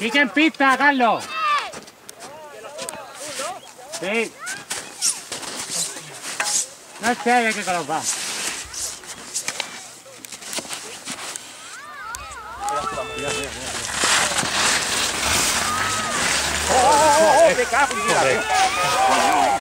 Quique en pista, Carlos. Sí. No sé de qué color va. ¡Oh! ¡Me cago en la